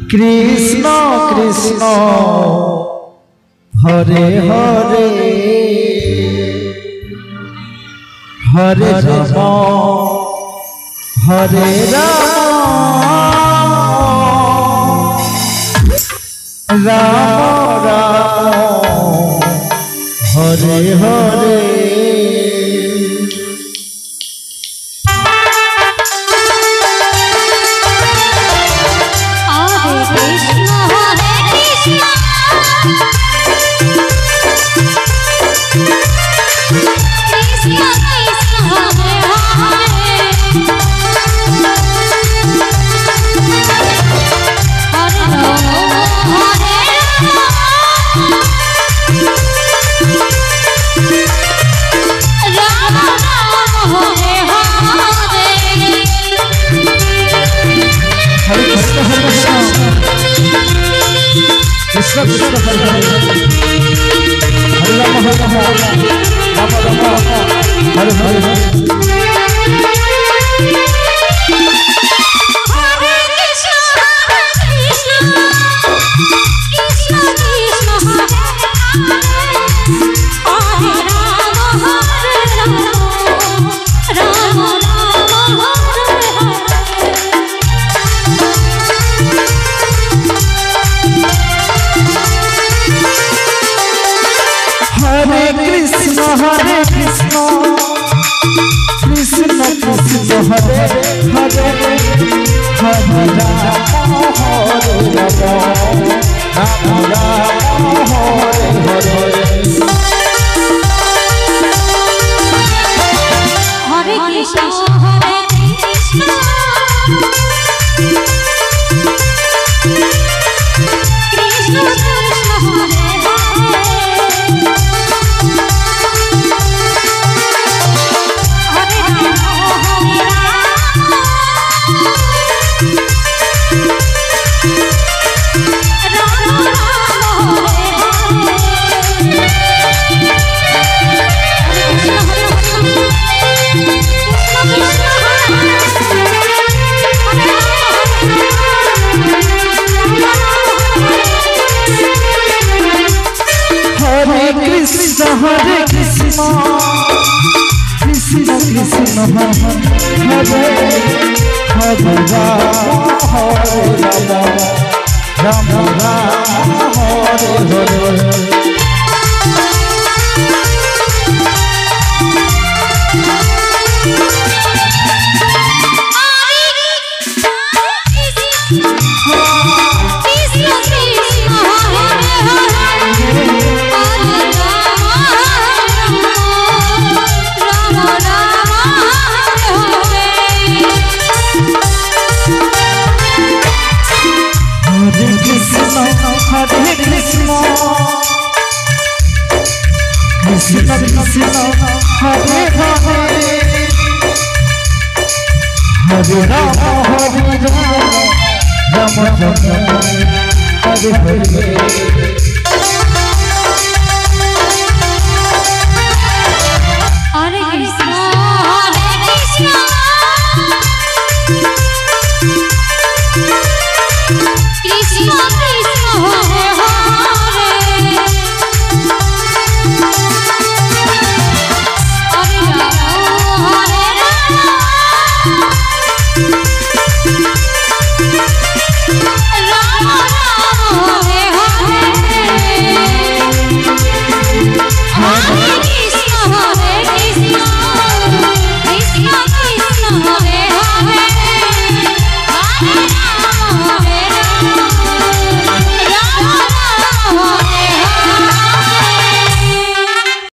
Krishna Krishna Hare Hare Hare Ram Hare Ram Ram Ram Hare Hare Krishna Krishna Hare Ram Hare Ram Ram Ram Hare Hare Hare Krishna Krishna Krishna Hare Hare Hare Ram Hare Ram Ram Hare Hare Hare Krishna Hare Krishna Krishna Krishna Hare Hare Krishna Krishna Krishna Hare Hare Hare Ram Ram Ram Hare Hare Hare Krishna Krishna Krishna Hare Hare Hare Ram Ram Ram Hare Hare Hare Krishna Krishna Krishna Hare Hare Hare Ram Hare Ram Ram